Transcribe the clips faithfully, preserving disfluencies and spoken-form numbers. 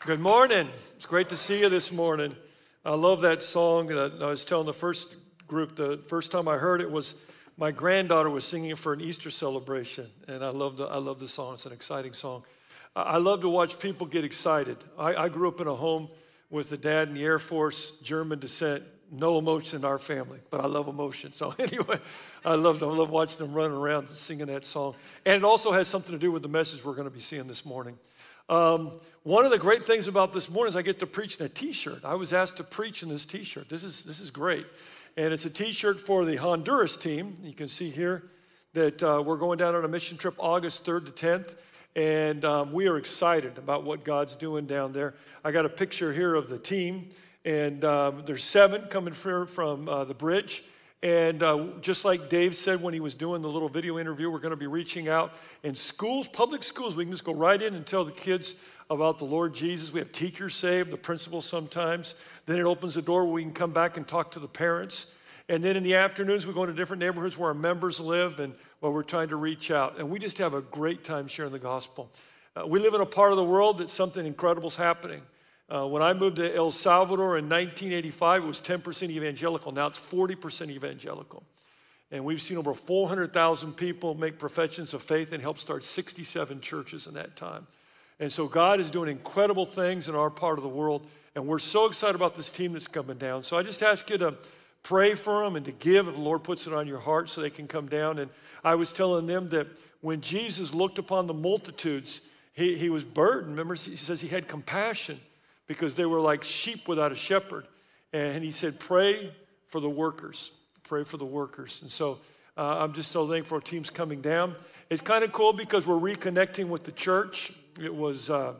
Good morning. It's great to see you this morning. I love that song that I was telling the first group. The first time I heard it was my granddaughter was singing it for an Easter celebration, and I love the I love the song. It's an exciting song. I love to watch people get excited. I, I grew up in a home with a dad in the Air Force, German descent. No emotion in our family, but I love emotion. So anyway, I love I love watching them running around singing that song. And it also has something to do with the message we're going to be seeing this morning. Um, one of the great things about this morning is I get to preach in a T-shirt. I was asked to preach in this T-shirt. This is this is great, and it's a T-shirt for the Honduras team. You can see here that uh, we're going down on a mission trip August third to tenth, and um, we are excited about what God's doing down there. I got a picture here of the team, and um, there's seven coming from, from uh, the bridge. And uh, just like Dave said when he was doing the little video interview, we're going to be reaching out in schools, public schools. We can just go right in and tell the kids about the Lord Jesus. We have teachers saved, the principals sometimes. Then it opens the door where we can come back and talk to the parents. And then in the afternoons, we go into different neighborhoods where our members live and where we're trying to reach out. And we just have a great time sharing the gospel. Uh, we live in a part of the world that something incredible is happening. Uh, when I moved to El Salvador in nineteen eighty-five, it was ten percent evangelical. Now it's forty percent evangelical. And we've seen over four hundred thousand people make professions of faith and help start sixty-seven churches in that time. And so God is doing incredible things in our part of the world. And we're so excited about this team that's coming down. So I just ask you to pray for them and to give if the Lord puts it on your heart so they can come down. And I was telling them that when Jesus looked upon the multitudes, he, he was burdened. Remember, he says he had compassion, because they were like sheep without a shepherd. And he said, pray for the workers. Pray for the workers. And so uh, I'm just so thankful for teams coming down. It's kind of cool because we're reconnecting with the church. It was, uh,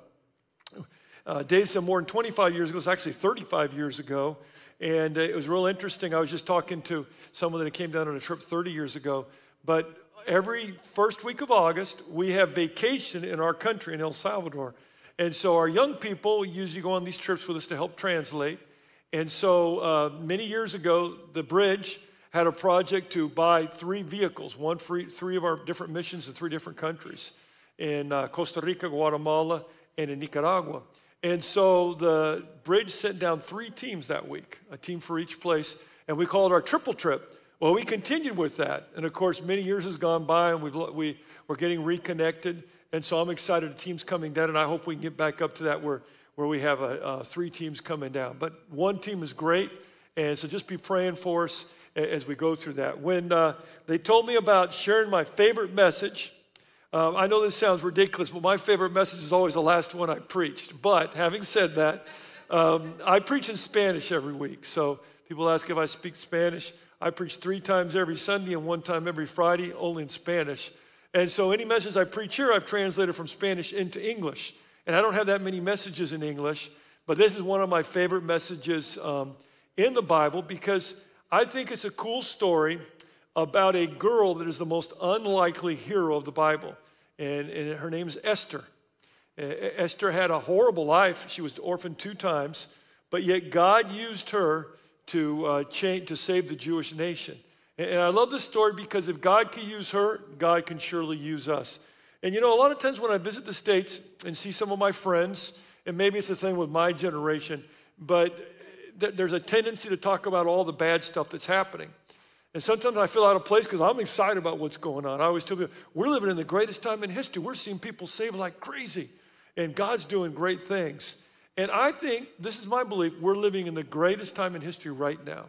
uh, Dave said more than twenty-five years ago. It was actually thirty-five years ago. And uh, it was real interesting. I was just talking to someone that came down on a trip thirty years ago. But every first week of August, we have vacation in our country in El Salvador. And so our young people usually go on these trips with us to help translate. And so uh, many years ago, the bridge had a project to buy three vehicles, one for each, three of our different missions in three different countries, in uh, Costa Rica, Guatemala, and in Nicaragua. And so the bridge sent down three teams that week, a team for each place, and we called it our triple trip. Well, we continued with that. And of course, many years has gone by, and we've, we, we're getting reconnected. And so I'm excited the team's coming down, and I hope we can get back up to that where, where we have a, uh, three teams coming down. But one team is great, and so just be praying for us as we go through that. When uh, they told me about sharing my favorite message, uh, I know this sounds ridiculous, but my favorite message is always the last one I preached. But having said that, um, I preach in Spanish every week. So people ask if I speak Spanish. I preach three times every Sunday and one time every Friday, only in Spanish. And so any message I preach here, I've translated from Spanish into English. And I don't have that many messages in English, but this is one of my favorite messages um, in the Bible because I think it's a cool story about a girl that is the most unlikely hero of the Bible. And, and her name is Esther. Uh, Esther had a horrible life. She was orphaned two times, but yet God used her to, uh, change, to save the Jewish nation. And I love this story because if God can use her, God can surely use us. And you know, a lot of times when I visit the States and see some of my friends, and maybe it's a thing with my generation, but th there's a tendency to talk about all the bad stuff that's happening. And sometimes I feel out of place because I'm excited about what's going on. I always tell people, we're living in the greatest time in history. We're seeing people saved like crazy, and God's doing great things. And I think, this is my belief, we're living in the greatest time in history right now.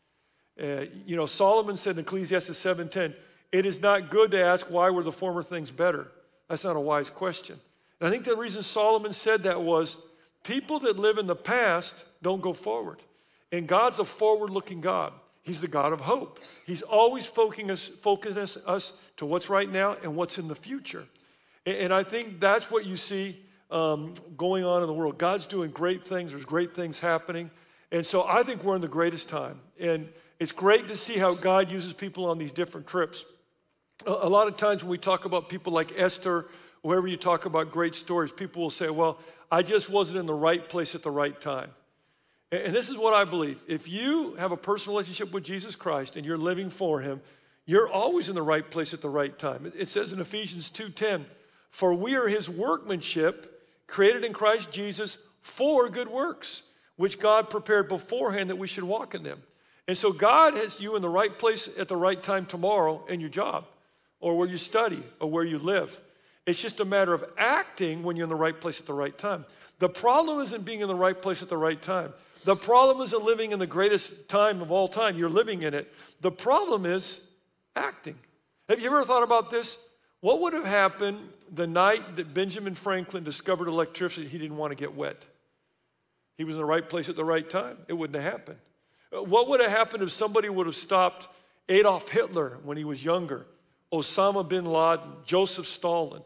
Uh, you know, Solomon said in Ecclesiastes seven ten, it is not good to ask why were the former things better. That's not a wise question. And I think the reason Solomon said that was people that live in the past don't go forward. And God's a forward-looking God. He's the God of hope. He's always focusing us, focusing us, us to what's right now and what's in the future. And, and I think that's what you see um, going on in the world. God's doing great things. There's great things happening. And so I think we're in the greatest time. And it's great to see how God uses people on these different trips. A, a lot of times when we talk about people like Esther, wherever you talk about great stories, people will say, well, I just wasn't in the right place at the right time. And, and this is what I believe. If you have a personal relationship with Jesus Christ and you're living for him, you're always in the right place at the right time. It, it says in Ephesians two ten, for we are his workmanship, created in Christ Jesus for good works, which God prepared beforehand that we should walk in them. And so God has you in the right place at the right time tomorrow in your job, or where you study, or where you live. It's just a matter of acting when you're in the right place at the right time. The problem isn't being in the right place at the right time. The problem isn't living in the greatest time of all time. You're living in it. The problem is acting. Have you ever thought about this? What would have happened the night that Benjamin Franklin discovered electricity? He didn't want to get wet. He was in the right place at the right time. It wouldn't have happened. What would have happened if somebody would have stopped Adolf Hitler when he was younger, Osama bin Laden, Joseph Stalin?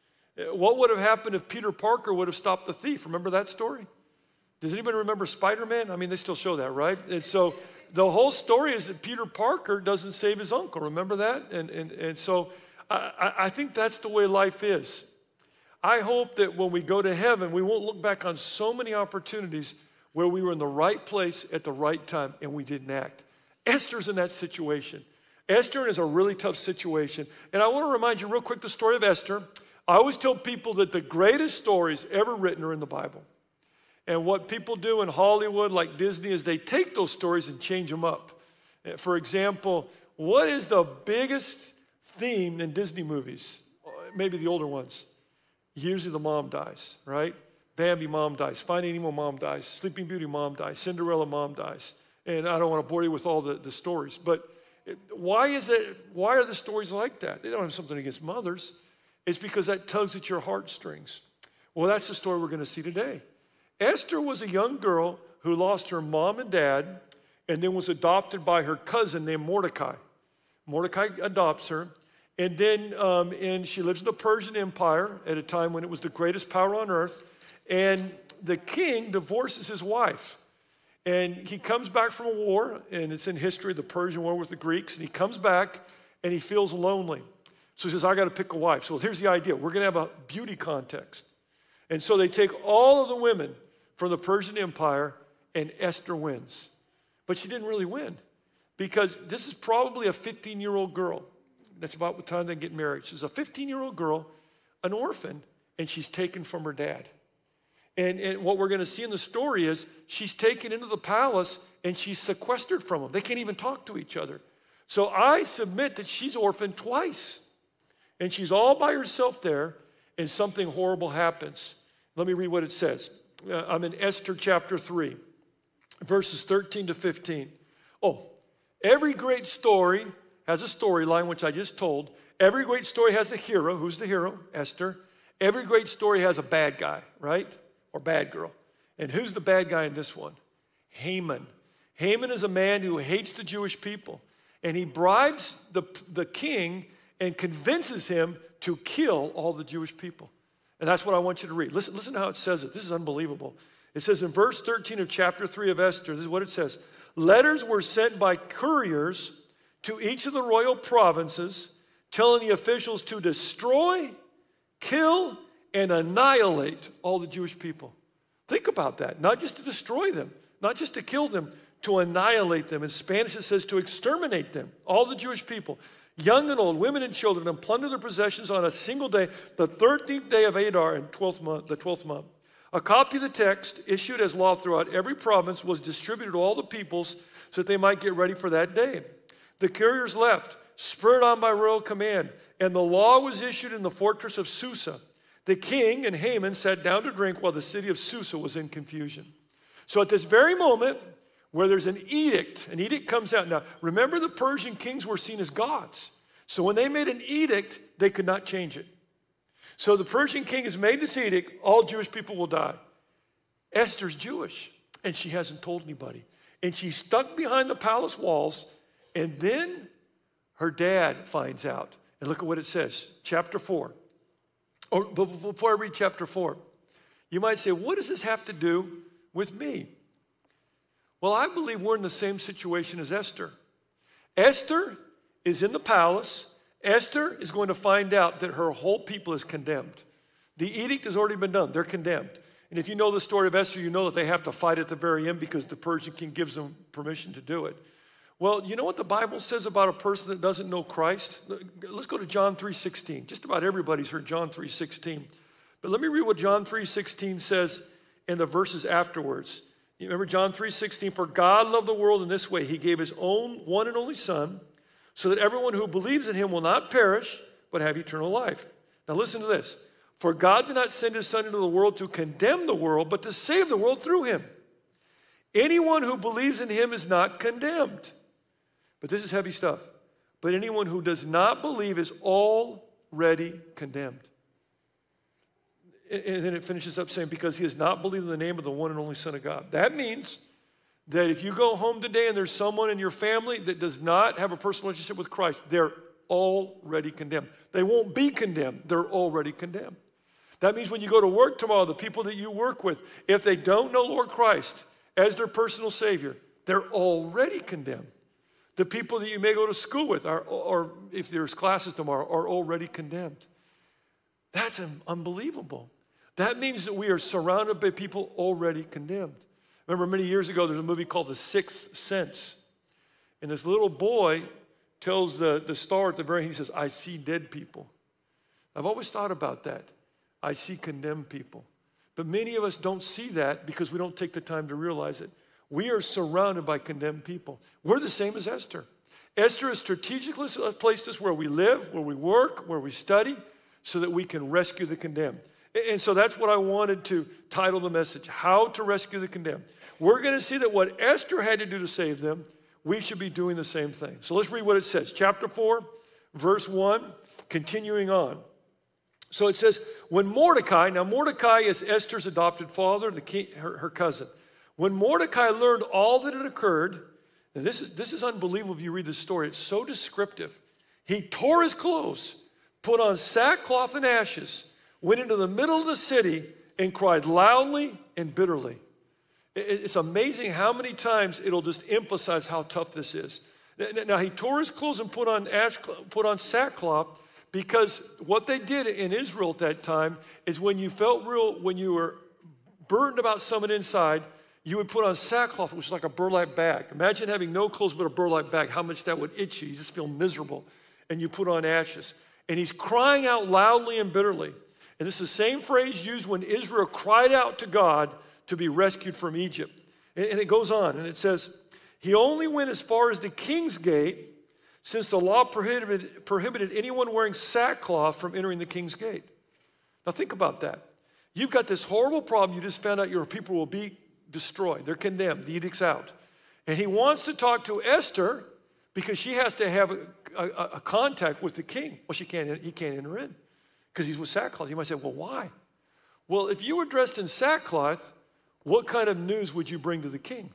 What would have happened if Peter Parker would have stopped the thief? Remember that story? Does anybody remember Spider-Man? I mean, they still show that, right? And so the whole story is that Peter Parker doesn't save his uncle. Remember that? And, and, and so I, I think that's the way life is. I hope that when we go to heaven, we won't look back on so many opportunities where we were in the right place at the right time and we didn't act. Esther's in that situation. Esther is a really tough situation. And I want to remind you real quick the story of Esther. I always tell people that the greatest stories ever written are in the Bible. And what people do in Hollywood, like Disney, is they take those stories and change them up. For example, what is the biggest theme in Disney movies? Maybe the older ones. Usually the mom dies, right? Bambi, mom dies. Finding Nemo, mom dies. Sleeping Beauty, mom dies. Cinderella, mom dies. And I don't want to bore you with all the, the stories. But why is it, why are the stories like that? They don't have something against mothers. It's because that tugs at your heartstrings. Well, that's the story we're going to see today. Esther was a young girl who lost her mom and dad and then was adopted by her cousin named Mordecai. Mordecai adopts her. And then um, and she lives in the Persian Empire at a time when it was the greatest power on earth. And the king divorces his wife. And he comes back from a war, and it's in history, the Persian War with the Greeks. And he comes back, and he feels lonely. So he says, I got to pick a wife. So here's the idea. We're going to have a beauty contest. And so they take all of the women from the Persian Empire, and Esther wins. But she didn't really win, because this is probably a fifteen-year-old girl. That's about the time they get married. She's a fifteen-year-old girl, an orphan, and she's taken from her dad. And, and what we're going to see in the story is she's taken into the palace, and she's sequestered from them. They can't even talk to each other. So I submit that she's orphaned twice. And she's all by herself there, and something horrible happens. Let me read what it says. Uh, I'm in Esther chapter three, verses thirteen to fifteen. Oh, every great story has a storyline, which I just told. Every great story has a hero. Who's the hero? Esther. Every great story has a bad guy, right? Or bad girl. And who's the bad guy in this one? Haman. Haman is a man who hates the Jewish people. And he bribes the, the king and convinces him to kill all the Jewish people. And that's what I want you to read. Listen, listen to how it says it. This is unbelievable. It says in verse thirteen of chapter three of Esther, this is what it says. Letters were sent by couriers to each of the royal provinces, telling the officials to destroy, kill, and annihilate all the Jewish people. Think about that. Not just to destroy them, not just to kill them, to annihilate them. In Spanish, it says to exterminate them, all the Jewish people. Young and old, women and children, and plunder their possessions on a single day, the thirteenth day of Adar, in twelfth month, the twelfth month. A copy of the text, issued as law throughout every province, was distributed to all the peoples so that they might get ready for that day. The couriers left, spurred on by royal command, and the law was issued in the fortress of Susa. The king and Haman sat down to drink while the city of Susa was in confusion. So at this very moment, where there's an edict, an edict comes out. Now, remember the Persian kings were seen as gods. So when they made an edict, they could not change it. So the Persian king has made this edict, all Jewish people will die. Esther's Jewish, and she hasn't told anybody. And she's stuck behind the palace walls, and then her dad finds out. And look at what it says, chapter four. Or before I read chapter four, you might say, what does this have to do with me? Well, I believe we're in the same situation as Esther. Esther is in the palace. Esther is going to find out that her whole people is condemned. The edict has already been done. They're condemned. And if you know the story of Esther, you know that they have to fight at the very end because the Persian king gives them permission to do it. Well, you know what the Bible says about a person that doesn't know Christ? Let's go to John three sixteen. Just about everybody's heard John three sixteen. But let me read what John three sixteen says. in the verses afterwards. You remember John three sixteen, for God loved the world in this way. He gave his own one and only Son, so that everyone who believes in him will not perish, but have eternal life. Now listen to this. For God did not send his Son into the world to condemn the world, but to save the world through him. Anyone who believes in him is not condemned. But this is heavy stuff. But anyone who does not believe is already condemned. And then it finishes up saying, because he has not believed in the name of the one and only Son of God. That means that if you go home today and there's someone in your family that does not have a personal relationship with Christ, they're already condemned. They won't be condemned. They're already condemned. That means when you go to work tomorrow, the people that you work with, if they don't know Lord Christ as their personal Savior, they're already condemned. The people that you may go to school with, are, or if there's classes tomorrow, are already condemned. That's unbelievable. That means that we are surrounded by people already condemned. Remember many years ago, there's a movie called The Sixth Sense. And this little boy tells the, the star at the very end, he says, I see dead people. I've always thought about that. I see condemned people. But many of us don't see that because we don't take the time to realize it. We are surrounded by condemned people. We're the same as Esther. Esther has strategically placed us where we live, where we work, where we study, so that we can rescue the condemned. And so that's what I wanted to title the message, How to Rescue the Condemned. We're going to see that what Esther had to do to save them, we should be doing the same thing. So let's read what it says. Chapter four, verse one, continuing on. So it says, when Mordecai, now Mordecai is Esther's adopted father, the king, her, her cousin. When Mordecai learned all that had occurred, and this is, this is unbelievable if you read the story, it's so descriptive. He tore his clothes, put on sackcloth and ashes, went into the middle of the city and cried loudly and bitterly. It's amazing how many times it'll just emphasize how tough this is. Now, he tore his clothes and put on, ash, put on sackcloth because what they did in Israel at that time is when you felt real, when you were burdened about someone inside, you would put on sackcloth, which is like a burlap bag. Imagine having no clothes but a burlap bag, how much that would itch you. You just feel miserable. And you put on ashes. And he's crying out loudly and bitterly. And this is the same phrase used when Israel cried out to God to be rescued from Egypt. And it goes on, and it says, he only went as far as the king's gate, since the law prohibited, prohibited anyone wearing sackcloth from entering the king's gate. Now think about that. You've got this horrible problem. You just found out your people will be destroyed. They're condemned. The edict's out. And he wants to talk to Esther because she has to have a, a, a contact with the king. Well, she can't, he can't enter in because he's with sackcloth. You might say, well, why? Well, if you were dressed in sackcloth, what kind of news would you bring to the king?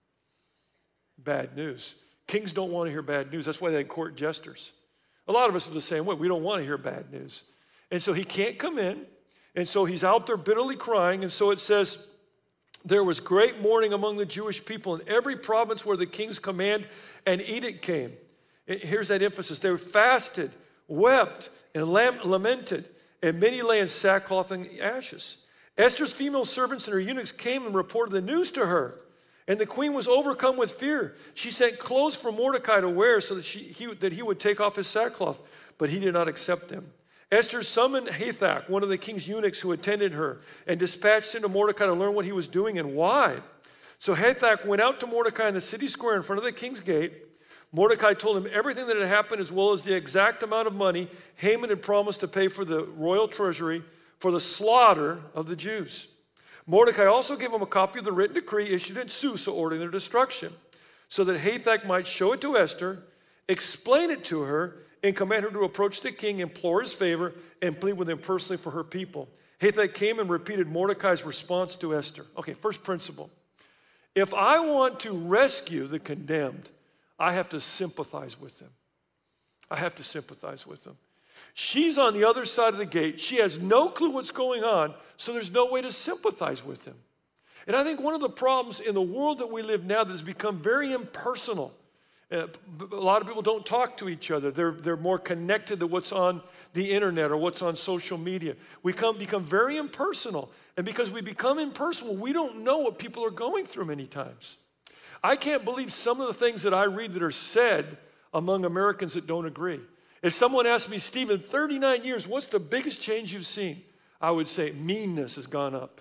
Bad news. Kings don't want to hear bad news. That's why they court jesters. A lot of us are the same way. We don't want to hear bad news. And so he can't come in. And so he's out there bitterly crying. And so it says, there was great mourning among the Jewish people in every province where the king's command and edict came. Here's that emphasis. They fasted, wept, and lamented, and many lay in sackcloth and ashes. Esther's female servants and her eunuchs came and reported the news to her. And the queen was overcome with fear. She sent clothes for Mordecai to wear so that, she, he, that he would take off his sackcloth, but he did not accept them. Esther summoned Hathach, one of the king's eunuchs who attended her, and dispatched him to Mordecai to learn what he was doing and why. So Hathach went out to Mordecai in the city square in front of the king's gate. Mordecai told him everything that had happened as well as the exact amount of money Haman had promised to pay for the royal treasury for the slaughter of the Jews. Mordecai also gave him a copy of the written decree issued in Susa ordering their destruction, so that Hathach might show it to Esther, explain it to her, and command her to approach the king, implore his favor, and plead with him personally for her people. Hathach came and repeated Mordecai's response to Esther. Okay, first principle. If I want to rescue the condemned, I have to sympathize with them. I have to sympathize with them. She's on the other side of the gate. She has no clue what's going on, so there's no way to sympathize with him. And I think one of the problems in the world that we live now that has become very impersonal. Uh, a lot of people don't talk to each other. They're, they're more connected to what's on the internet or what's on social media. We come, become very impersonal. And because we become impersonal, we don't know what people are going through many times. I can't believe some of the things that I read that are said among Americans that don't agree. If someone asked me, Steve, in thirty-nine years, what's the biggest change you've seen? I would say meanness has gone up.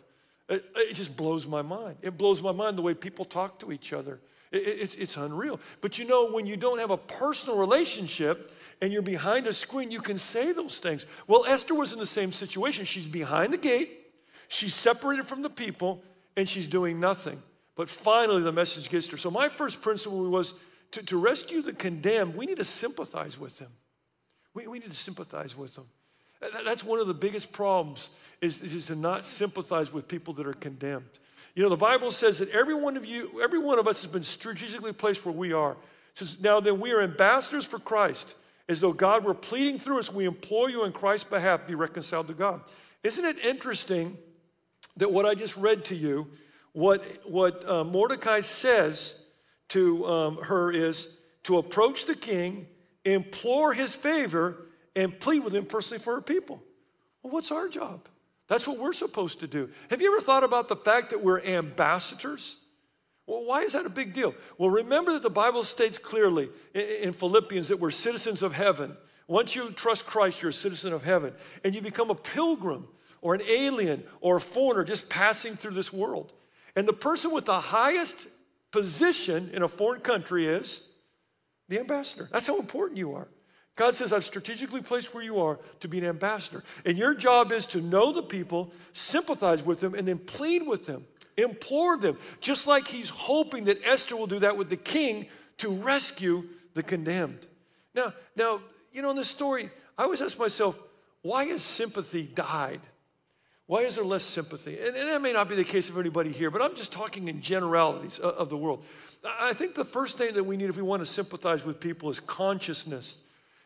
It, it just blows my mind. It blows my mind the way people talk to each other. It, it, it's, it's unreal. But you know, when you don't have a personal relationship and you're behind a screen, you can say those things. Well, Esther was in the same situation. She's behind the gate. She's separated from the people, and she's doing nothing. But finally, the message gets to her. So my first principle was to, to rescue the condemned, we need to sympathize with them. We, we need to sympathize with them. That's one of the biggest problems is, is to not sympathize with people that are condemned. You know, the Bible says that every one of you, every one of us has been strategically placed where we are. It says, now then we are ambassadors for Christ. As though God were pleading through us, we implore you on Christ's behalf, be reconciled to God. Isn't it interesting that what I just read to you, what, what uh, Mordecai says to um, her is to approach the king, implore his favor, and plead with him personally for her people. Well, what's our job? That's what we're supposed to do. Have you ever thought about the fact that we're ambassadors? Well, why is that a big deal? Well, remember that the Bible states clearly in Philippians that we're citizens of heaven. Once you trust Christ, you're a citizen of heaven. And you become a pilgrim or an alien or a foreigner just passing through this world. And the person with the highest position in a foreign country is the ambassador. That's how important you are. God says, I've strategically placed where you are to be an ambassador. And your job is to know the people, sympathize with them, and then plead with them, implore them, just like he's hoping that Esther will do that with the king to rescue the condemned. Now, now you know, in this story, I always ask myself, why has sympathy died? Why is there less sympathy? And, and that may not be the case of anybody here, but I'm just talking in generalities of, of the world. I think the first thing that we need if we want to sympathize with people is consciousness.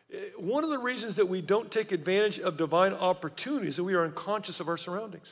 One of the reasons that we don't take advantage of divine opportunities is that we are unconscious of our surroundings.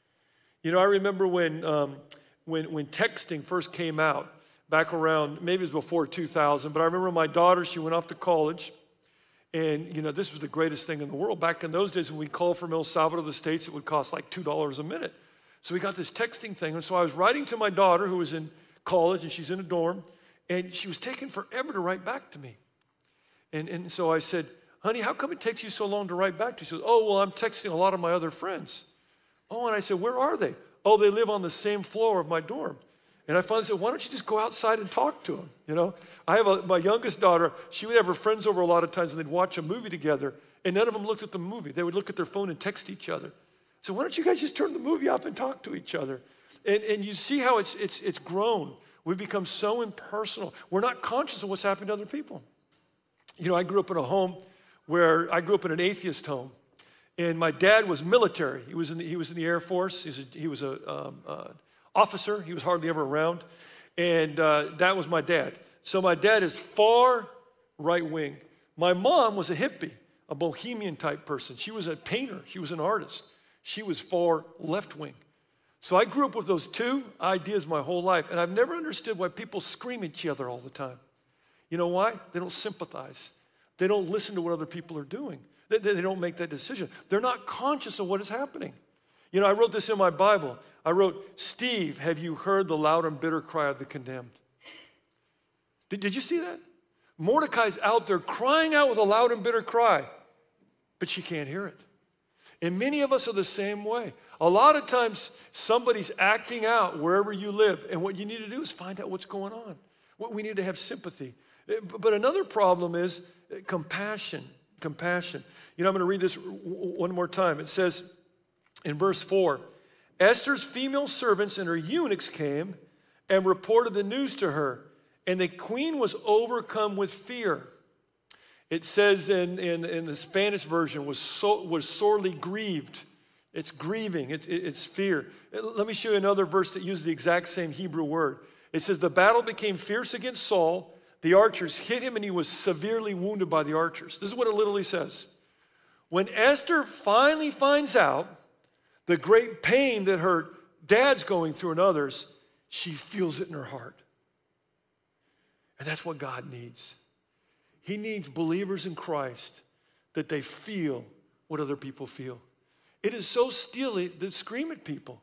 You know, I remember when, um, when, when texting first came out, back around, maybe it was before two thousand, but I remember my daughter, she went off to college, and, you know, this was the greatest thing in the world. Back in those days, when we called from El Salvador to the States, it would cost like two dollars a minute. So we got this texting thing, and so I was writing to my daughter, who was in college, and she's in a dorm, and she was taking forever to write back to me. And, and so I said, honey, how come it takes you so long to write back to you? She said, oh, well, I'm texting a lot of my other friends. Oh, and I said, where are they? Oh, they live on the same floor of my dorm. And I finally said, why don't you just go outside and talk to them? You know, I have a, my youngest daughter, she would have her friends over a lot of times and they'd watch a movie together, and none of them looked at the movie. They would look at their phone and text each other. So why don't you guys just turn the movie off and talk to each other? And, and you see how it's, it's, it's grown. We've become so impersonal. We're not conscious of what's happening to other people. You know, I grew up in a home where I grew up in an atheist home, and my dad was military. He was in the, he was in the Air Force. He was a, he was a um, uh, officer. He was hardly ever around, and uh, that was my dad. So my dad is far right wing. My mom was a hippie, a bohemian type person. She was a painter. She was an artist. She was far left wing. So I grew up with those two ideas my whole life, and I've never understood why people scream at each other all the time. You know why? They don't sympathize. They don't listen to what other people are doing. They, they don't make that decision. They're not conscious of what is happening. You know, I wrote this in my Bible. I wrote, Steve, have you heard the loud and bitter cry of the condemned? Did, did you see that? Mordecai's out there crying out with a loud and bitter cry, but she can't hear it. And many of us are the same way. A lot of times, somebody's acting out wherever you live, and what you need to do is find out what's going on. We need to have sympathy. But another problem is compassion, compassion. You know, I'm going to read this one more time. It says in verse four, Esther's female servants and her eunuchs came and reported the news to her, and the queen was overcome with fear. It says in, in, in the Spanish version, was, so, was sorely grieved. It's grieving, it's, it's fear. Let me show you another verse that uses the exact same Hebrew word. It says, the battle became fierce against Saul. The archers hit him, and he was severely wounded by the archers. This is what it literally says. When Esther finally finds out the great pain that her dad's going through and others, she feels it in her heart. And that's what God needs. He needs believers in Christ that they feel what other people feel. It is so steely to scream at people.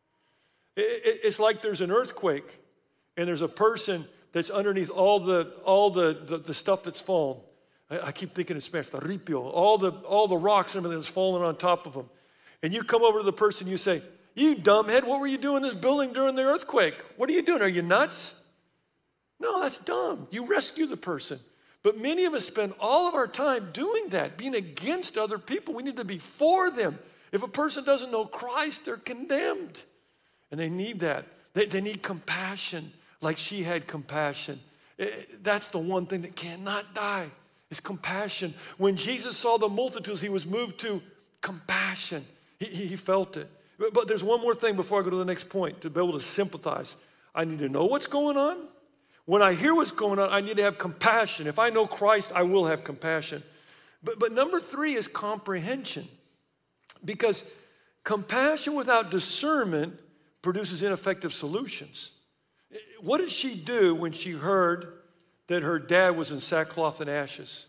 It's like there's an earthquake, and there's a person that's underneath all the all the, the, the stuff that's fallen. I, I keep thinking in Spanish, the ripio, all the all the rocks and everything that's fallen on top of them. And you come over to the person, you say, You dumbhead, what were you doing in this building during the earthquake? What are you doing? Are you nuts? No, that's dumb. You rescue the person. But many of us spend all of our time doing that, being against other people. We need to be for them. If a person doesn't know Christ, they're condemned. And they need that. They, they need compassion, like she had compassion. It, that's the one thing that cannot die, is compassion. When Jesus saw the multitudes, he was moved to compassion. He, he, he felt it. But, but there's one more thing before I go to the next point, to be able to sympathize. I need to know what's going on. When I hear what's going on, I need to have compassion. If I know Christ, I will have compassion. But, but number three is comprehension. Because compassion without discernment produces ineffective solutions. What did she do when she heard that her dad was in sackcloth and ashes?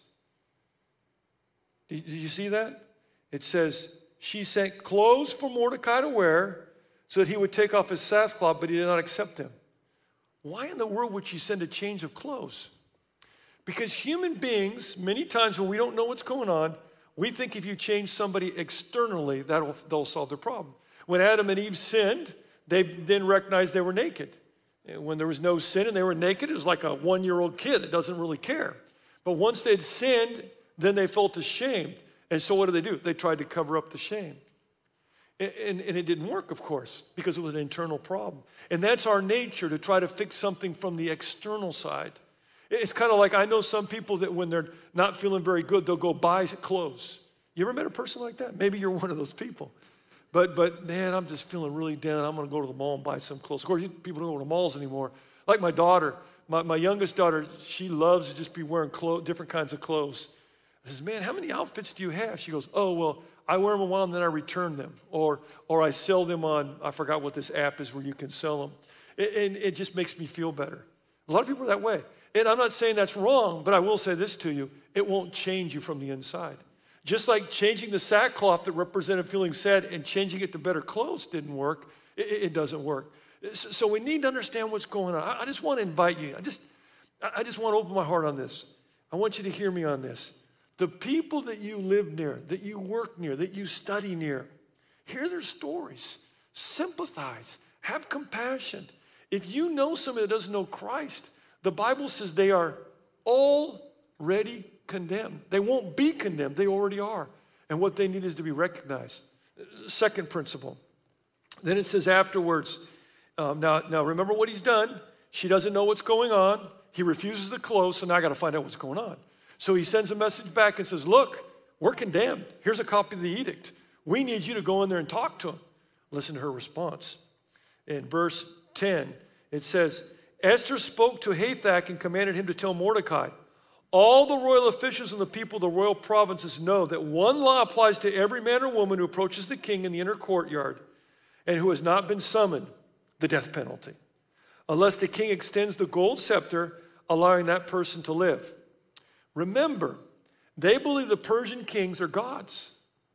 Did you see that? It says, she sent clothes for Mordecai to wear so that he would take off his sackcloth, but he did not accept them. Why in the world would she send a change of clothes? Because human beings, many times when we don't know what's going on, we think if you change somebody externally, that'll, that'll solve their problem. When Adam and Eve sinned, they then recognized they were naked. And when there was no sin and they were naked, it was like a one-year-old kid that doesn't really care. But once they'd sinned, then they felt ashamed. And so what did they do? They tried to cover up the shame. And, and, and it didn't work, of course, because it was an internal problem. And that's our nature, to try to fix something from the external side. It's kind of like, I know some people that when they're not feeling very good, they'll go buy clothes. You ever met a person like that? Maybe you're one of those people. But, but man, I'm just feeling really down. I'm going to go to the mall and buy some clothes. Of course, people don't go to malls anymore. Like my daughter, my, my youngest daughter, she loves to just be wearing clothes, different kinds of clothes. I says, man, how many outfits do you have? She goes, oh, well, I wear them a while and then I return them. Or, or I sell them on, I forgot what this app is where you can sell them. And it just makes me feel better. A lot of people are that way. And I'm not saying that's wrong, but I will say this to you. It won't change you from the inside. Just like changing the sackcloth that represented feeling sad and changing it to better clothes didn't work, it, it doesn't work. So we need to understand what's going on. I just want to invite you. I just, I just want to open my heart on this. I want you to hear me on this. The people that you live near, that you work near, that you study near, hear their stories. Sympathize. Have compassion. If you know somebody that doesn't know Christ, the Bible says they are already condemned. They won't be condemned. They already are. And what they need is to be recognized. Second principle. Then it says afterwards, um, now, now remember what he's done. She doesn't know what's going on. He refuses the clothes, so now I got to find out what's going on. So he sends a message back and says, look, we're condemned. Here's a copy of the edict. We need you to go in there and talk to him. Listen to her response. In verse ten, it says, Esther spoke to Hathach and commanded him to tell Mordecai, all the royal officials and the people of the royal provinces know that one law applies to every man or woman who approaches the king in the inner courtyard and who has not been summoned, the death penalty, unless the king extends the gold scepter, allowing that person to live. Remember, they believe the Persian kings are gods.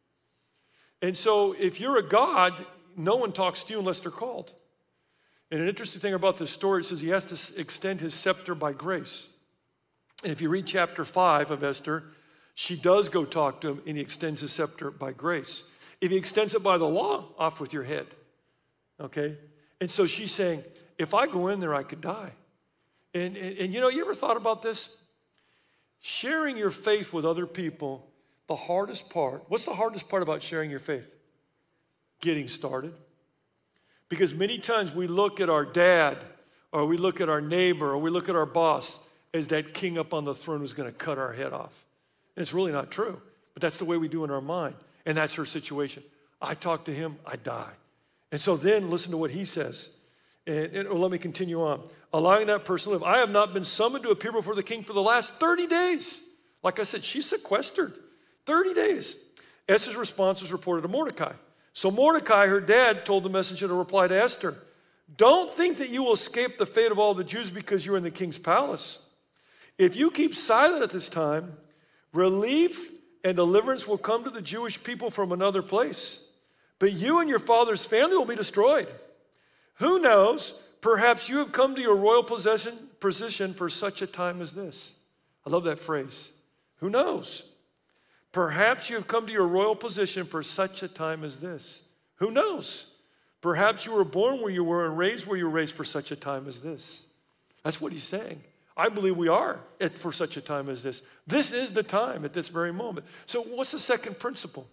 And so if you're a god, no one talks to you unless they're called. And an interesting thing about this story, it says he has to extend his scepter by grace. And if you read chapter five of Esther, she does go talk to him and he extends his scepter by grace. If he extends it by the law, off with your head. Okay? And so she's saying, if I go in there, I could die. And, and, and you know, you ever thought about this? Sharing your faith with other people, the hardest part, what's the hardest part about sharing your faith? Getting started. Because many times we look at our dad, or we look at our neighbor, or we look at our boss as that king up on the throne who's going to cut our head off. And it's really not true, but that's the way we do in our mind. And that's her situation. I talk to him, I die. And so then listen to what he says. And, and well, let me continue on. Allowing that person to live. I have not been summoned to appear before the king for the last thirty days. Like I said, she's sequestered. thirty days. Esther's response was reported to Mordecai. So Mordecai, her dad, told the messenger to reply to Esther, don't think that you will escape the fate of all the Jews because you're in the king's palace. If you keep silent at this time, relief and deliverance will come to the Jewish people from another place. But you and your father's family will be destroyed. Who knows? Perhaps you have come to your royal possession, position for such a time as this. I love that phrase. Who knows? Perhaps you have come to your royal position for such a time as this. Who knows? Perhaps you were born where you were and raised where you were raised for such a time as this. That's what he's saying. I believe we are at, for such a time as this. This is the time at this very moment. So what's the second principle?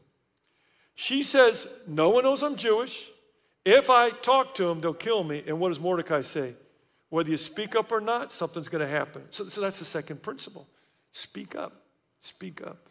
She says, no one knows I'm Jewish. If I talk to them, they'll kill me. And what does Mordecai say? Whether you speak up or not, something's going to happen. So, so that's the second principle. Speak up. Speak up.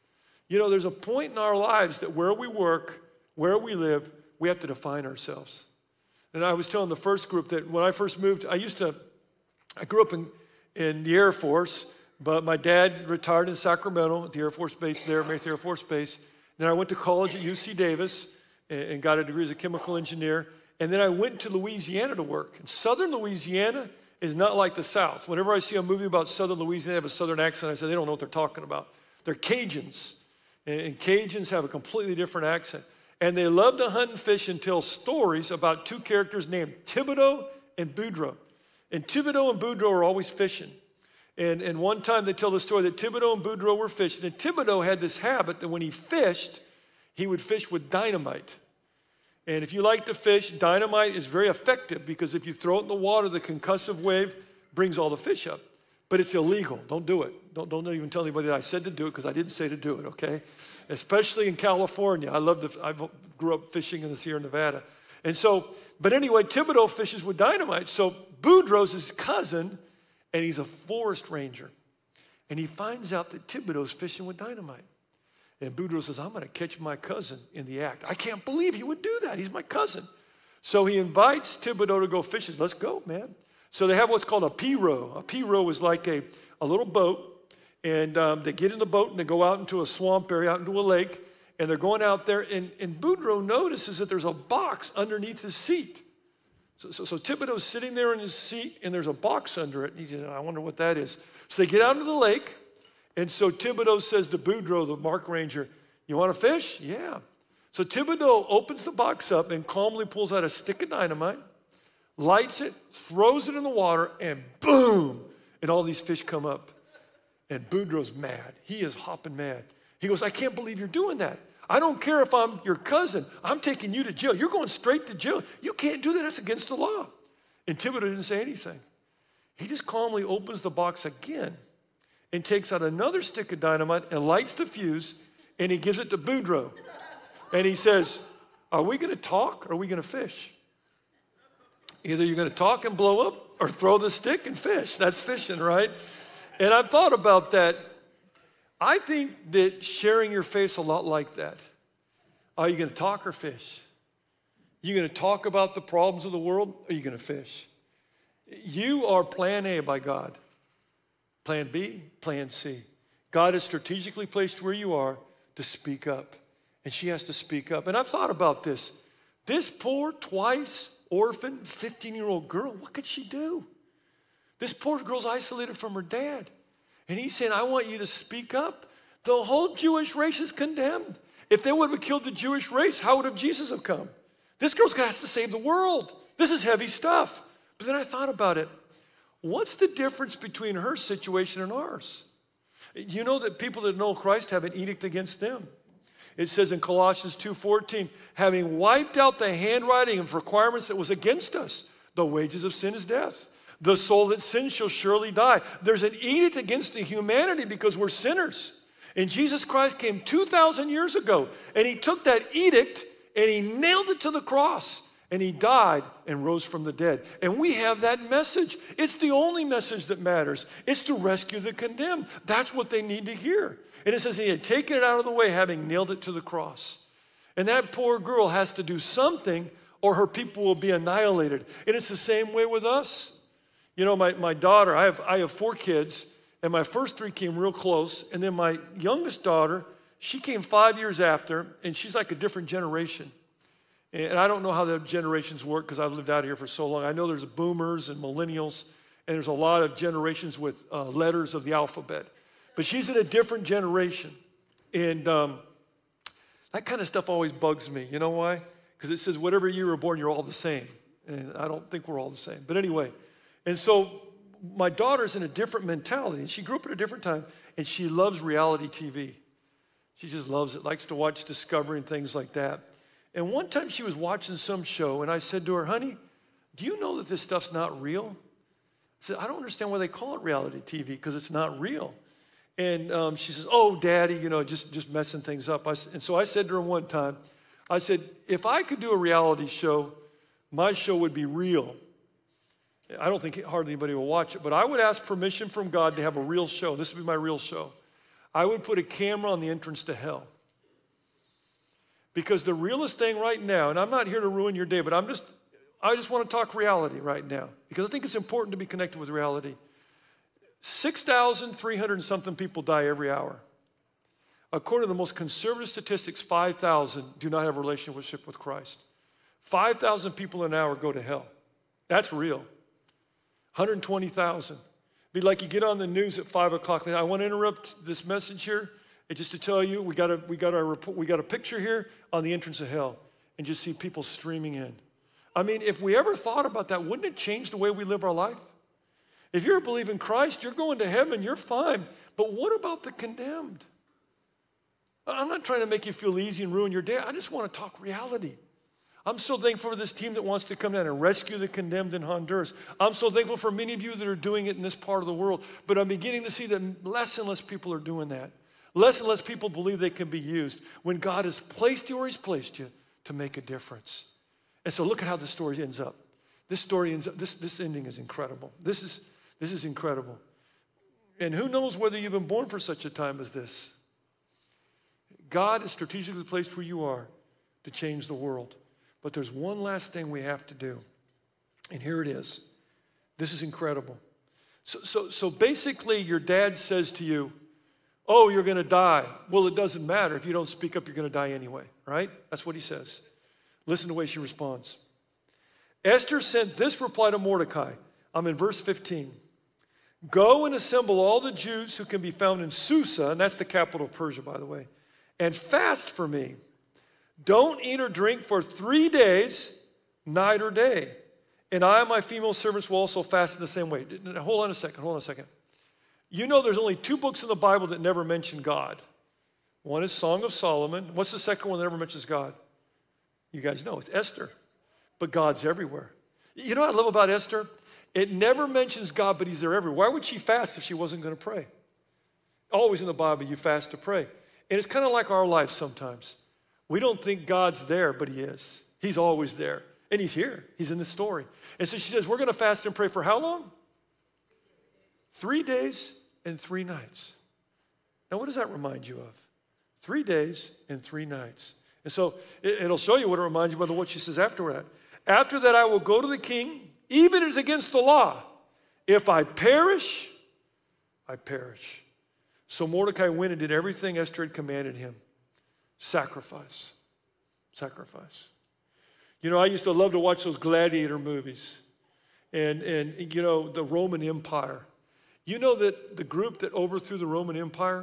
You know, there's a point in our lives that where we work, where we live, we have to define ourselves. And I was telling the first group that when I first moved, I used to, I grew up in, in the Air Force, but my dad retired in Sacramento at the Air Force Base there, Mayfield Air Force Base. Then I went to college at U C Davis and, and got a degree as a chemical engineer. And then I went to Louisiana to work. And Southern Louisiana is not like the South. Whenever I see a movie about Southern Louisiana, they have a Southern accent, I say, they don't know what they're talking about. They're Cajuns. And, and Cajuns have a completely different accent. And they love to hunt and fish and tell stories about two characters named Thibodeau and Boudreaux. And Thibodeau and Boudreaux are always fishing. And, and one time they tell the story that Thibodeau and Boudreaux were fishing. And Thibodeau had this habit that when he fished, he would fish with dynamite. And if you like to fish, dynamite is very effective because if you throw it in the water, the concussive wave brings all the fish up. But it's illegal. Don't do it. Don't, don't even tell anybody that I said to do it because I didn't say to do it, okay? Especially in California. I love to, I grew up fishing in the Sierra Nevada. And so, but anyway, Thibodeau fishes with dynamite. So Boudreaux's his cousin, and he's a forest ranger. And he finds out that Thibodeau's fishing with dynamite. And Boudreaux says, I'm going to catch my cousin in the act. I can't believe he would do that. He's my cousin. So he invites Thibodeau to go fishing. Let's go, man. So they have what's called a pirogue. A pirogue is like a, a little boat. And um, they get in the boat and they go out into a swamp area, out into a lake. And they're going out there. And, and Boudreaux notices that there's a box underneath his seat. So, so, so Thibodeau's sitting there in his seat and there's a box under it. And he says, I wonder what that is. So they get out into the lake. And so Thibodeau says to Boudreaux, the Mark Ranger, you want to fish? Yeah. So Thibodeau opens the box up and calmly pulls out a stick of dynamite, lights it, throws it in the water, and boom, and all these fish come up. And Boudreaux's mad. He is hopping mad. He goes, I can't believe you're doing that. I don't care if I'm your cousin. I'm taking you to jail. You're going straight to jail. You can't do that. That's against the law. And Thibodeau didn't say anything. He just calmly opens the box again and takes out another stick of dynamite and lights the fuse, and he gives it to Boudreaux. And he says, are we going to talk or are we going to fish? Either you're going to talk and blow up or throw the stick and fish. That's fishing, right? And I've thought about that. I think that sharing your faith's a lot like that. Are you going to talk or fish? You going to talk about the problems of the world or are you going to fish? You are plan A by God. Plan B, plan C. God has strategically placed where you are to speak up. And she has to speak up. And I've thought about this. This poor, twice orphan, fifteen-year-old girl, what could she do? This poor girl's isolated from her dad. And he's saying, I want you to speak up. The whole Jewish race is condemned. If they would have killed the Jewish race, how would have Jesus have come? This girl's got to save the world. This is heavy stuff. But then I thought about it. What's the difference between her situation and ours? You know that people that know Christ have an edict against them. It says in Colossians two fourteen, having wiped out the handwriting of requirements that was against us, the wages of sin is death. The soul that sins shall surely die. There's an edict against the humanity because we're sinners. And Jesus Christ came two thousand years ago, and he took that edict and he nailed it to the cross. And he died and rose from the dead. And we have that message. It's the only message that matters. It's to rescue the condemned. That's what they need to hear. And it says he had taken it out of the way, having nailed it to the cross. And that poor girl has to do something or her people will be annihilated. And it's the same way with us. You know, my, my daughter, I have, I have four kids, and my first three came real close. And then my youngest daughter, she came five years after, and she's like a different generation. And I don't know how the generations work because I've lived out here for so long. I know there's boomers and millennials, and there's a lot of generations with uh, letters of the alphabet. But she's in a different generation. And um, that kind of stuff always bugs me. You know why? Because it says whatever year you were born, you're all the same. And I don't think we're all the same. But anyway, and so my daughter's in a different mentality. And she grew up at a different time, and she loves reality T V. She just loves it, likes to watch Discovery and things like that. And one time she was watching some show, and I said to her, honey, do you know that this stuff's not real? I said, I don't understand why they call it reality T V, because it's not real. And um, she says, oh, Daddy, you know, just, just messing things up. I, and so I said to her one time, I said, if I could do a reality show, my show would be real. I don't think hardly anybody will watch it, but I would ask permission from God to have a real show. This would be my real show. I would put a camera on the entrance to hell. Because the realest thing right now, and I'm not here to ruin your day, but I'm just, I just want to talk reality right now, because I think it's important to be connected with reality. six thousand three hundred and something people die every hour. According to the most conservative statistics, five thousand do not have a relationship with Christ. five thousand people an hour go to hell. That's real. one hundred twenty thousand. Be like you get on the news at five o'clock. I want to interrupt this message here, and just to tell you, we got a we got our report, we got a picture here on the entrance of hell, and just see people streaming in. I mean, if we ever thought about that, wouldn't it change the way we live our life? If you're believing Christ, you're going to heaven, you're fine. But what about the condemned? I'm not trying to make you feel easy and ruin your day. I just want to talk reality. I'm so thankful for this team that wants to come down and rescue the condemned in Honduras. I'm so thankful for many of you that are doing it in this part of the world. But I'm beginning to see that less and less people are doing that. Less and less people believe they can be used when God has placed you where he's placed you to make a difference. And so look at how the story ends up. This story ends up, this, this ending is incredible. This is, this is incredible. And who knows whether you've been born for such a time as this. God is strategically placed where you are to change the world. But there's one last thing we have to do. And here it is. This is incredible. So, so, so basically your dad says to you, oh, you're going to die. Well, it doesn't matter. If you don't speak up, you're going to die anyway, right? That's what he says. Listen to the way she responds. Esther sent this reply to Mordecai. I'm in verse fifteen. Go and assemble all the Jews who can be found in Susa, and that's the capital of Persia, by the way, and fast for me. Don't eat or drink for three days, night or day. And I and my female servants will also fast in the same way. Hold on a second, hold on a second. You know there's only two books in the Bible that never mention God. One is Song of Solomon. What's the second one that never mentions God? You guys know, it's Esther. But God's everywhere. You know what I love about Esther? It never mentions God, but he's there everywhere. Why would she fast if she wasn't going to pray? Always in the Bible, you fast to pray. And it's kind of like our life sometimes. We don't think God's there, but he is. He's always there. And he's here. He's in the story. And so she says, we're going to fast and pray for how long? Three days and three nights. Now, what does that remind you of? Three days and three nights. And so it, it'll show you what it reminds you of what she says after that. After that, I will go to the king, even as against the law. If I perish, I perish. So Mordecai went and did everything Esther had commanded him. Sacrifice. Sacrifice. You know, I used to love to watch those gladiator movies. And, and you know, the Roman Empire. You know that the group that overthrew the Roman Empire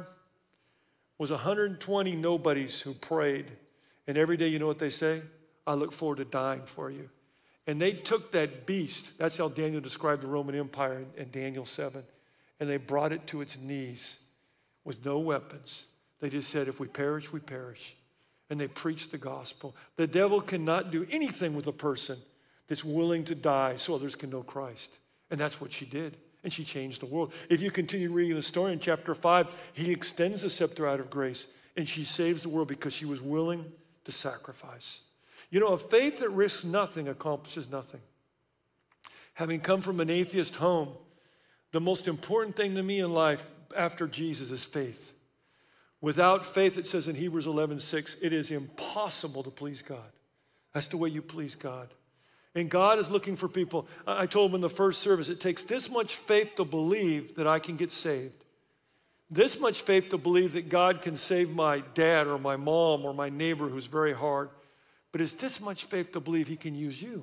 was one hundred twenty nobodies who prayed. And every day, you know what they say? I look forward to dying for you. And they took that beast. That's how Daniel described the Roman Empire in, in Daniel seven. And they brought it to its knees with no weapons. They just said, if we perish, we perish. And they preached the gospel. The devil cannot do anything with a person that's willing to die so others can know Christ. And that's what she did. And she changed the world. If you continue reading the story in chapter five, he extends the scepter out of grace. And she saves the world because she was willing to sacrifice. You know, a faith that risks nothing accomplishes nothing. Having come from an atheist home, the most important thing to me in life after Jesus is faith. Without faith, it says in Hebrews eleven six, it is impossible to please God. That's the way you please God. And God is looking for people. I told him in the first service, it takes this much faith to believe that I can get saved. This much faith to believe that God can save my dad or my mom or my neighbor who's very hard. But it's this much faith to believe he can use you.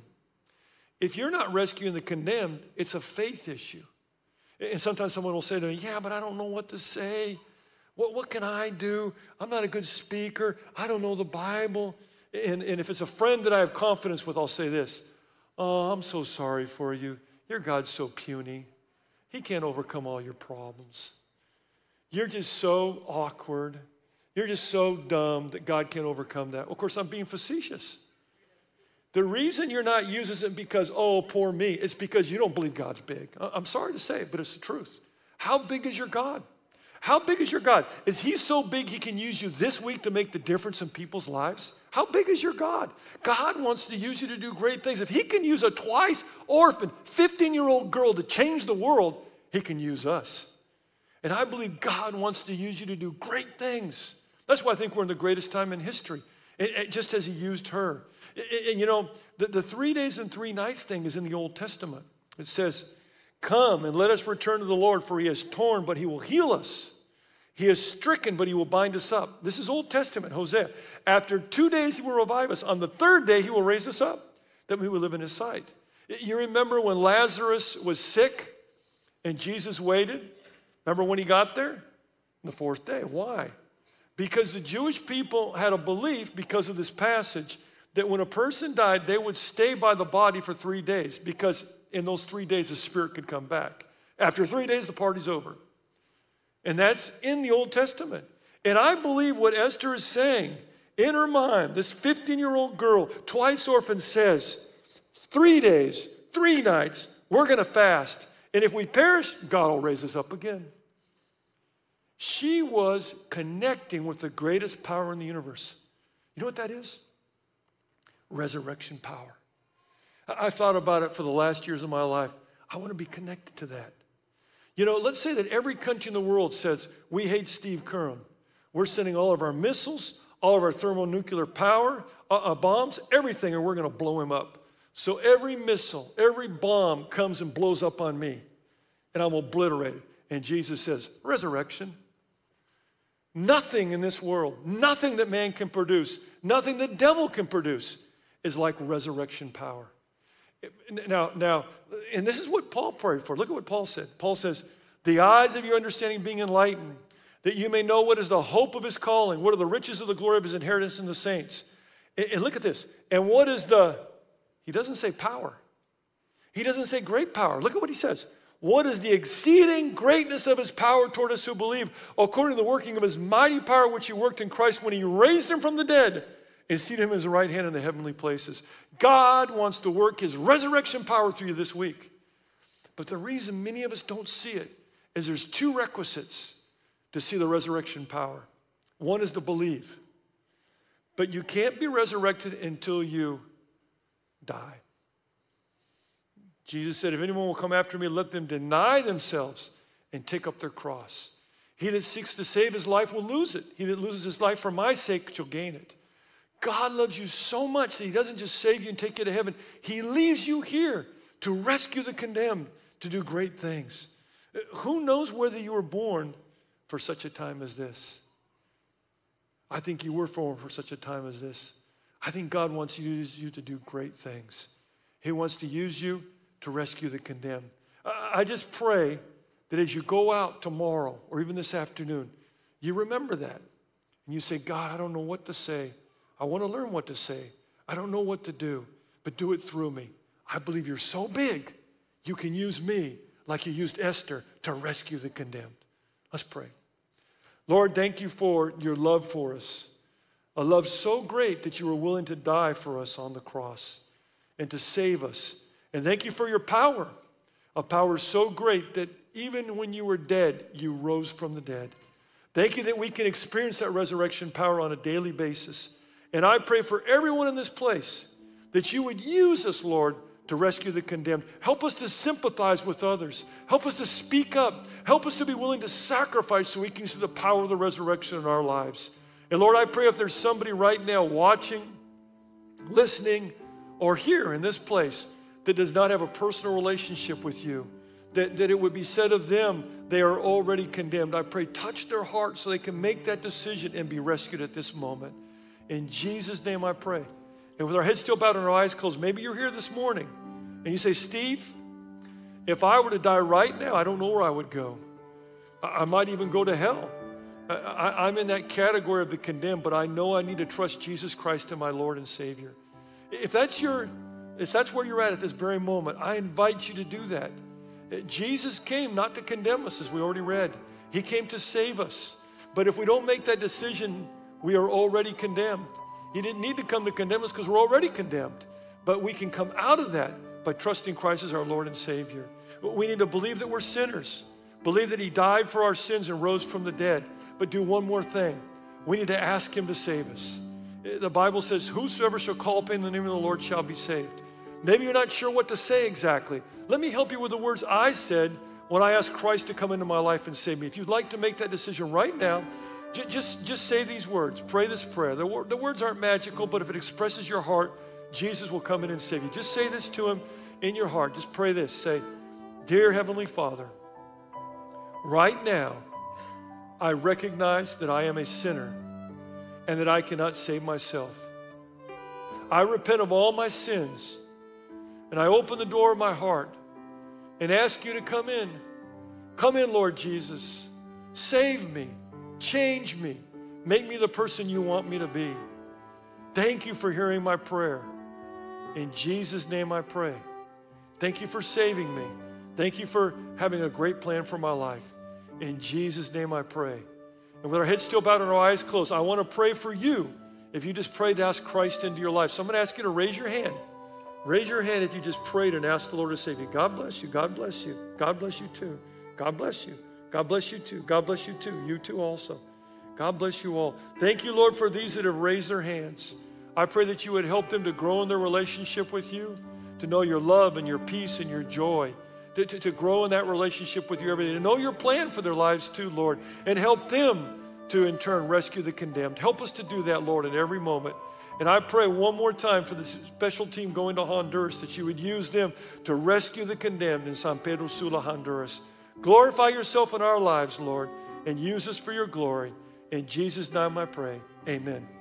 If you're not rescuing the condemned, it's a faith issue. And sometimes someone will say to me, yeah, but I don't know what to say. What, what can I do? I'm not a good speaker. I don't know the Bible. And, and if it's a friend that I have confidence with, I'll say this. Oh, I'm so sorry for you. Your God's so puny. He can't overcome all your problems. You're just so awkward. You're just so dumb that God can't overcome that. Of course, I'm being facetious. The reason you're not used isn't because, oh, poor me. It's because you don't believe God's big. I'm sorry to say it, but it's the truth. How big is your God? How big is your God? Is he so big he can use you this week to make the difference in people's lives? How big is your God? God wants to use you to do great things. If he can use a twice orphaned fifteen-year-old girl to change the world, he can use us. And I believe God wants to use you to do great things. That's why I think we're in the greatest time in history, it, it, just as he used her. And, and you know, the, the three days and three nights thing is in the Old Testament. It says, come and let us return to the Lord, for he has torn, but he will heal us. He is stricken, but he will bind us up. This is Old Testament, Hosea. After two days, he will revive us. On the third day, he will raise us up, that we will live in his sight. You remember when Lazarus was sick and Jesus waited? Remember when he got there? The fourth day. Why? Because the Jewish people had a belief, because of this passage, that when a person died, they would stay by the body for three days, because in those three days, the spirit could come back. After three days, the party's over. And that's in the Old Testament. And I believe what Esther is saying in her mind, this fifteen-year-old girl, twice orphaned, says, three days, three nights, we're going to fast. And if we perish, God will raise us up again. She was connecting with the greatest power in the universe. You know what that is? Resurrection power. I thought about it for the last years of my life. I want to be connected to that. You know, let's say that every country in the world says, we hate Steve Curran. We're sending all of our missiles, all of our thermonuclear power, uh, uh, bombs, everything, and we're going to blow him up. So every missile, every bomb comes and blows up on me, and I'm obliterated. And Jesus says, resurrection. Nothing in this world, nothing that man can produce, nothing the devil can produce is like resurrection power. Now, now, and this is what Paul prayed for. Look at what Paul said. Paul says, the eyes of your understanding being enlightened, that you may know what is the hope of his calling, what are the riches of the glory of his inheritance in the saints. And, and look at this. And what is the, he doesn't say power. He doesn't say great power. Look at what he says. What is the exceeding greatness of his power toward us who believe, according to the working of his mighty power which he worked in Christ when he raised him from the dead and seated him at his right hand in the heavenly places. God wants to work his resurrection power through you this week. But the reason many of us don't see it is there's two requisites to see the resurrection power. One is to believe. But you can't be resurrected until you die. Jesus said, if anyone will come after me, let them deny themselves and take up their cross. He that seeks to save his life will lose it. He that loses his life for my sake shall gain it. God loves you so much that he doesn't just save you and take you to heaven. He leaves you here to rescue the condemned, to do great things. Who knows whether you were born for such a time as this? I think you were born for such a time as this. I think God wants you to use you to do great things. He wants to use you to rescue the condemned. I just pray that as you go out tomorrow or even this afternoon, you remember that. And you say, God, I don't know what to say. I want to learn what to say. I don't know what to do, but do it through me. I believe you're so big, you can use me like you used Esther to rescue the condemned. Let's pray. Lord, thank you for your love for us, a love so great that you were willing to die for us on the cross and to save us. And thank you for your power, a power so great that even when you were dead, you rose from the dead. Thank you that we can experience that resurrection power on a daily basis. And I pray for everyone in this place that you would use us, Lord, to rescue the condemned. Help us to sympathize with others. Help us to speak up. Help us to be willing to sacrifice so we can see the power of the resurrection in our lives. And Lord, I pray if there's somebody right now watching, listening, or here in this place that does not have a personal relationship with you, that, that it would be said of them, they are already condemned. I pray, touch their hearts so they can make that decision and be rescued at this moment. In Jesus' name I pray. And with our heads still bowed and our eyes closed, maybe you're here this morning and you say, Steve, if I were to die right now, I don't know where I would go. I, I might even go to hell. I, I, I'm in that category of the condemned, but I know I need to trust Jesus Christ as my Lord and Savior. If that's your If that's where you're at at this very moment, I invite you to do that. Jesus came not to condemn us, as we already read. He came to save us. But if we don't make that decision, we are already condemned. He didn't need to come to condemn us because we're already condemned. But we can come out of that by trusting Christ as our Lord and Savior. We need to believe that we're sinners. Believe that he died for our sins and rose from the dead. But do one more thing. We need to ask him to save us. The Bible says, whosoever shall call upon the name of the Lord shall be saved. Maybe you're not sure what to say exactly. Let me help you with the words I said when I asked Christ to come into my life and save me. If you'd like to make that decision right now, j- just, just say these words. Pray this prayer. The, wor- the words aren't magical, but if it expresses your heart, Jesus will come in and save you. Just say this to him in your heart. Just pray this. Say, dear Heavenly Father, right now, I recognize that I am a sinner and that I cannot save myself. I repent of all my sins, and I open the door of my heart and ask you to come in. Come in, Lord Jesus. Save me. Change me. Make me the person you want me to be. Thank you for hearing my prayer. In Jesus' name I pray. Thank you for saving me. Thank you for having a great plan for my life. In Jesus' name I pray. And with our heads still bowed and our eyes closed, I want to pray for you if you just prayed to ask Christ into your life. So I'm going to ask you to raise your hand. Raise your hand if you just prayed and asked the Lord to save you. God bless you. God bless you. God bless you too. God bless you. God bless you too. God bless you too. You too also. God bless you all. Thank you, Lord, for these that have raised their hands. I pray that you would help them to grow in their relationship with you, to know your love and your peace and your joy, to, to, to grow in that relationship with you every day, to know your plan for their lives too, Lord, and help them to, in turn, rescue the condemned. Help us to do that, Lord, in every moment. And I pray one more time for the special team going to Honduras that you would use them to rescue the condemned in San Pedro Sula, Honduras. Glorify yourself in our lives, Lord, and use us for your glory. In Jesus' name I pray. Amen.